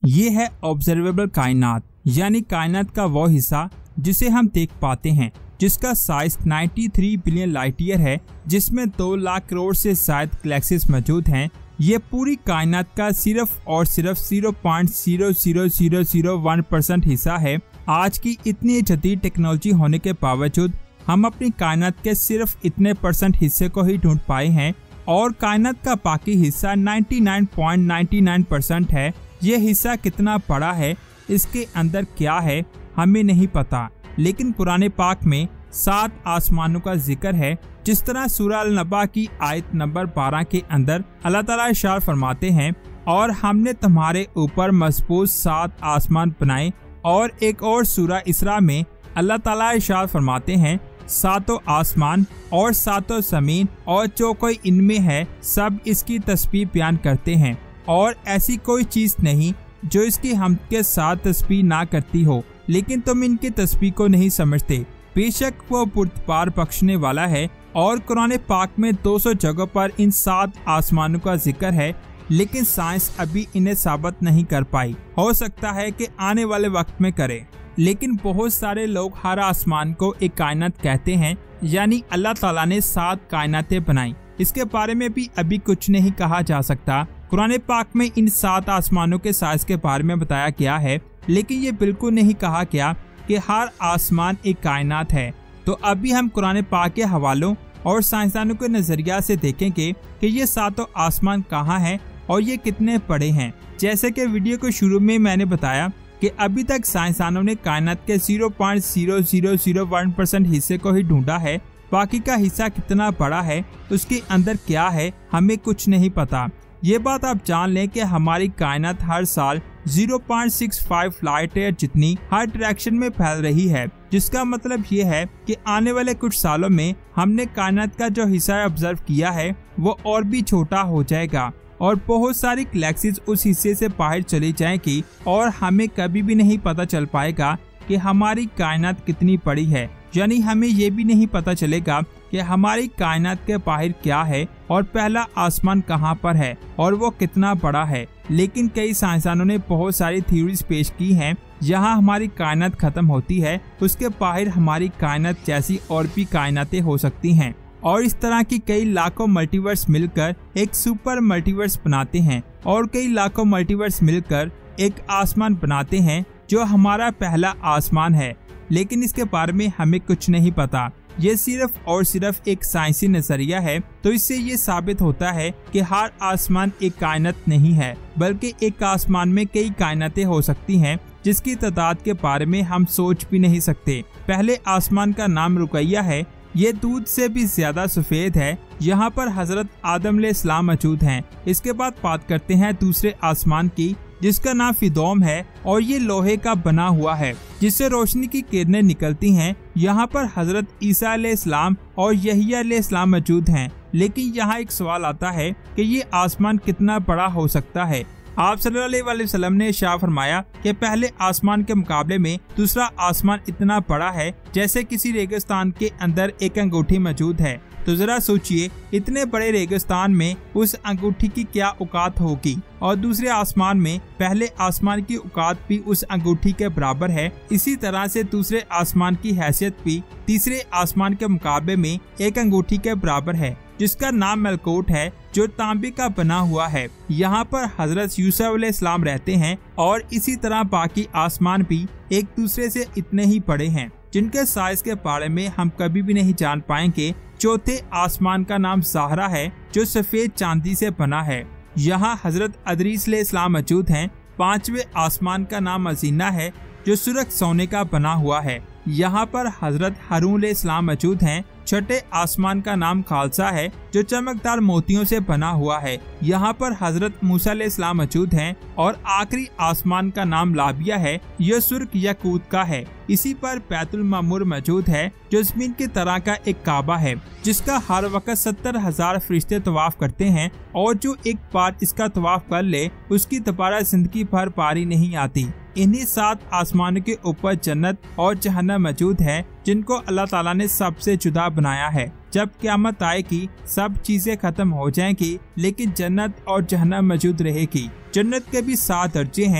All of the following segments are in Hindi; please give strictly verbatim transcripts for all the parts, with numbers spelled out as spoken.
ये है ऑब्जर्वेबल कायनात, यानी कायनात का वो हिस्सा जिसे हम देख पाते हैं, जिसका साइज तिरानवे बिलियन लाइट ईयर है, जिसमें दो लाख करोड़ से शायद गैलेक्सीज मौजूद हैं। ये पूरी कायनात का सिर्फ और सिर्फ zero point zero zero zero zero one percent हिस्सा है। आज की इतनी जदीद टेक्नोलॉजी होने के बावजूद हम अपनी कायनात के सिर्फ इतने परसेंट हिस्से को ही ढूंढ पाए हैं और कायनात का बाकी हिस्सा निन्यानवे पॉइंट नौ नौ परसेंट है। ये हिस्सा कितना बड़ा है, इसके अंदर क्या है, हमें नहीं पता। लेकिन कुरान पाक में सात आसमानों का जिक्र है। जिस तरह सूरह अल-नबा की आयत नंबर बारह के अंदर अल्लाह ताला इरशाद फरमाते हैं, और हमने तुम्हारे ऊपर मजबूत सात आसमान बनाए। और एक और सूरह इसरा में अल्लाह ताला इरशाद फरमाते हैं, सातों आसमान और सातों जमीन और जो कोई इनमें है सब इसकी तस्बीह बयान करते हैं, और ऐसी कोई चीज नहीं जो इसकी हम के साथ तस्बीह ना करती हो, लेकिन तुम इनकी तस्बीह को नहीं समझते। बेशक वो पुरस्कार बख्शने वाला है। और कुरान पाक में दो सौ जगहों पर इन सात आसमानों का जिक्र है, लेकिन साइंस अभी इन्हें साबित नहीं कर पाई। हो सकता है कि आने वाले वक्त में करे। लेकिन बहुत सारे लोग हर आसमान को एक कायनात कहते हैं, यानी अल्लाह ताला ने सात कायनातें बनाई। इसके बारे में भी अभी कुछ नहीं कहा जा सकता। कुरान पाक में इन सात आसमानों के साइज के बारे में बताया गया है, लेकिन ये बिल्कुल नहीं कहा गया कि हर आसमान एक कायनात है। तो अभी हम कुरान पाक के हवालों और साइंसदानों के नजरिया से देखेंगे कि ये सातों आसमान कहाँ हैं और ये कितने बड़े हैं। जैसे कि वीडियो के शुरू में मैंने बताया कि अभी तक साइंसदानों ने कायनात के zero point zero zero zero one percent हिस्से को ही ढूंढा है। बाकी का हिस्सा कितना बड़ा है, उसके अंदर क्या है, हमें कुछ नहीं पता। ये बात आप जान लें कि हमारी कायनात हर साल zero point six five light year जितनी हर डायरेक्शन में फैल रही है, जिसका मतलब ये है कि आने वाले कुछ सालों में हमने कायनात का जो हिस्सा ऑब्जर्व किया है वो और भी छोटा हो जाएगा और बहुत सारी गैलेक्सीज उस हिस्से से बाहर चली जाएंगी और हमें कभी भी नहीं पता चल पाएगा कि हमारी कायनात कितनी बड़ी है। यानी हमें ये भी नहीं पता चलेगा कि हमारी कायनात के बाहर क्या है और पहला आसमान कहाँ पर है और वो कितना बड़ा है। लेकिन कई साइंसदानों ने बहुत सारी थ्योरीज पेश की हैं। यहाँ हमारी कायनात खत्म होती है, उसके बाहर हमारी कायनात जैसी और भी कायनातें हो सकती हैं, और इस तरह की कई लाखों मल्टीवर्स मिलकर एक सुपर मल्टीवर्स बनाते हैं, और कई लाखों मल्टीवर्स मिलकर एक आसमान बनाते हैं जो हमारा पहला आसमान है। लेकिन इसके बारे में हमें कुछ नहीं पता। ये सिर्फ और सिर्फ एक साइंसी नजरिया है। तो इससे ये साबित होता है कि हर आसमान एक कायनात नहीं है, बल्कि एक आसमान में कई कायनातें हो सकती हैं, जिसकी तादाद के बारे में हम सोच भी नहीं सकते। पहले आसमान का नाम रुकैया है। ये दूध से भी ज्यादा सफेद है। यहाँ पर हजरत आदम अलैहिस्सलाम मौजूद हैं। इसके बाद बात करते हैं दूसरे आसमान की, जिसका नाम फिदौम है, और ये लोहे का बना हुआ है जिससे रोशनी की किरणें निकलती हैं। यहाँ पर हजरत ईसा अलैहिस्सलाम और यहिया अलैहिस्सलाम मौजूद हैं। लेकिन यहाँ एक सवाल आता है कि ये आसमान कितना बड़ा हो सकता है। आप सल्लल्लाहु अलैहि वसल्लम ने इरशाद फरमाया कि पहले आसमान के मुकाबले में दूसरा आसमान इतना बड़ा है जैसे किसी रेगिस्तान के अंदर एक अंगूठी मौजूद है। तो जरा सोचिए, इतने बड़े रेगिस्तान में उस अंगूठी की क्या औकात होगी, और दूसरे आसमान में पहले आसमान की औकात भी उस अंगूठी के बराबर है। इसी तरह से दूसरे आसमान की हैसियत भी तीसरे आसमान के मुकाबले में एक अंगूठी के बराबर है, जिसका नाम मलकूट है, जो तांबे का बना हुआ है। यहाँ पर हजरत यूसुफ अलैहिस्सलाम रहते हैं, और इसी तरह बाकी आसमान भी एक दूसरे से इतने ही बड़े हैं, जिनके साइज के बारे में हम कभी भी नहीं जान पाएंगे। चौथे आसमान का नाम ज़हरा है, जो सफेद चांदी से बना है। यहाँ हजरत अदरीस अलैहिस्सलाम मौजूद हैं। पांचवे आसमान का नाम अजीना है, जो सुर्ख सोने का बना हुआ है। यहाँ पर हजरत हारून अलैहिस्सलाम मौजूद हैं। छठे आसमान का नाम खालसा है, जो चमकदार मोतियों से बना हुआ है। यहाँ पर हजरत मूसा अलैहिस्सलाम मौजूद हैं। और आखिरी आसमान का नाम लाबिया है, यह सुर्ख याकूत का है। इसी पर बैतुल मामूर मौजूद है, जो जमीन की तरह का एक काबा है, जिसका हर वक्त सत्तर हजार फरिश्ते तवाफ करते हैं, और जो एक बार इसका तवाफ कर ले उसकी दोबारा जिंदगी भर पारी नहीं आती। इन्हीं सात आसमानों के ऊपर जन्नत और जहन्नम मौजूद है, जिनको अल्लाह ताला ने सबसे जुदा बनाया है। जब क़यामत आएगी सब चीजें खत्म हो जाएंगी, लेकिन जन्नत और जहन्नम मौजूद रहेगी। जन्नत के भी सात दर्जे हैं,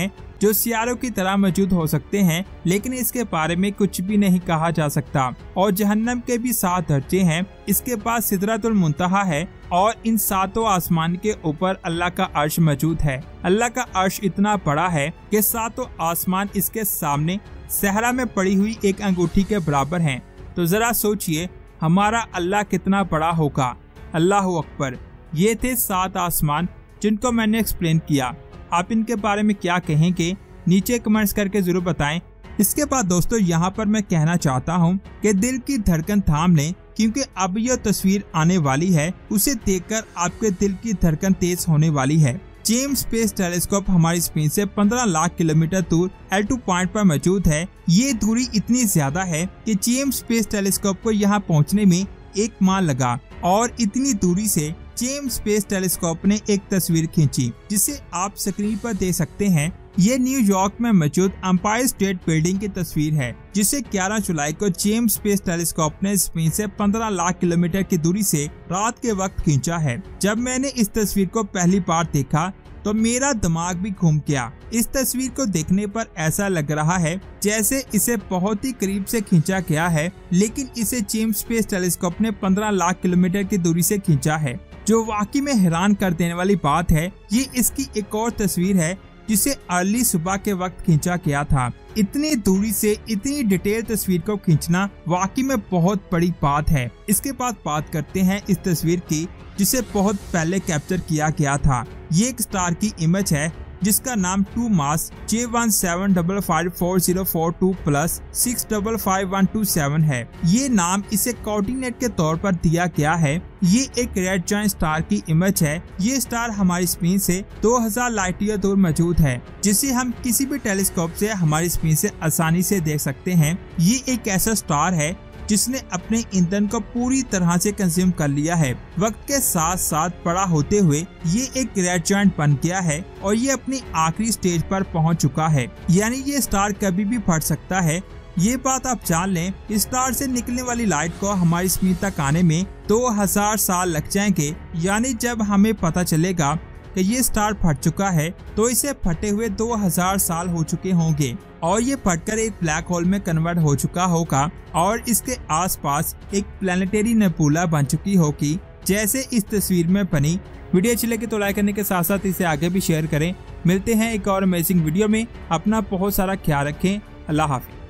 जो सियारों की तरह मौजूद हो सकते हैं, लेकिन इसके बारे में कुछ भी नहीं कहा जा सकता। और जहन्नम के भी सात दर्जे हैं। इसके पास सिदरतुल मुंतहा है और इन सातों आसमान के ऊपर अल्लाह का अर्श मौजूद है। अल्लाह का अर्श इतना बड़ा है कि सातों आसमान इसके सामने सहरा में पड़ी हुई एक अंगूठी के बराबर हैं। तो जरा सोचिए हमारा अल्लाह कितना बड़ा होगा। अल्लाह अकबर। ये थे सात आसमान जिनको मैंने एक्सप्लेन किया। आप इनके बारे में क्या कहेंगे नीचे कमेंट्स करके जरूर बताएं। इसके बाद दोस्तों यहाँ पर मैं कहना चाहता हूँ कि दिल की धड़कन थाम लें, क्योंकि अब यह तस्वीर आने वाली है। उसे देखकर आपके दिल की धड़कन तेज होने वाली है। जेम्स स्पेस टेलीस्कोप हमारी स्पेन से पंद्रह लाख किलोमीटर दूर एल टू पॉइंट पर मौजूद है। ये दूरी इतनी ज्यादा है कि जेम्स स्पेस टेलीस्कोप को यहाँ पहुँचने में एक माह लगा और इतनी दूरी से जेम्स स्पेस टेलीस्कोप ने एक तस्वीर खींची जिसे आप स्क्रीन पर देख सकते हैं। ये न्यूयॉर्क में मौजूद एम्पायर स्टेट बिल्डिंग की तस्वीर है, जिसे ग्यारह जुलाई को जेम्स स्पेस टेलीस्कोप ने स्पेन से पंद्रह लाख किलोमीटर की दूरी से रात के वक्त खींचा है। जब मैंने इस तस्वीर को पहली बार देखा तो मेरा दिमाग भी घूम गया। इस तस्वीर को देखने पर ऐसा लग रहा है जैसे इसे बहुत ही करीब से खींचा गया है, लेकिन इसे जेम्स स्पेस टेलीस्कोप ने पंद्रह लाख किलोमीटर की दूरी से खींचा है, जो वाकई में हैरान कर देने वाली बात है। ये इसकी एक और तस्वीर है जिसे अर्ली सुबह के वक्त खींचा गया था। इतनी दूरी से इतनी डिटेल तस्वीर को खींचना वाकई में बहुत बड़ी बात है। इसके बाद बात करते हैं इस तस्वीर की जिसे बहुत पहले कैप्चर किया गया था। ये एक स्टार की इमेज है जिसका नाम two mass J one seven double five four zero four two plus six double five one two seven है। ये नाम इसे कोऑर्डिनेट के तौर पर दिया गया है। ये एक रेड जायंट स्टार की इमेज है। ये स्टार हमारी स्पेन से दो हज़ार लाइट ईयर दूर मौजूद है, जिसे हम किसी भी टेलीस्कोप से हमारी स्पेन से आसानी से देख सकते हैं। ये एक ऐसा स्टार है जिसने अपने ईंधन को पूरी तरह से कंज्यूम कर लिया है। वक्त के साथ साथ बड़ा होते हुए ये एक रेड जायंट बन गया है और ये अपनी आखिरी स्टेज पर पहुंच चुका है, यानी ये स्टार कभी भी फट सकता है। ये बात आप जान लें, इस स्टार से निकलने वाली लाइट को हमारी स्पेन तक आने में दो हजार साल लग जाएंगे। यानी जब हमें पता चलेगा कि ये स्टार फट चुका है तो इसे फटे हुए दो हज़ार साल हो चुके होंगे और ये फटकर एक ब्लैक होल में कन्वर्ट हो चुका होगा और इसके आसपास एक प्लैनेटरी नेबुला बन चुकी होगी, जैसे इस तस्वीर में बनी। वीडियो अच्छी लगे तो लाइक करने के साथ साथ इसे आगे भी शेयर करें। मिलते हैं एक और अमेजिंग वीडियो में। अपना बहुत सारा ख्याल रखें। अल्लाह हाफिज़।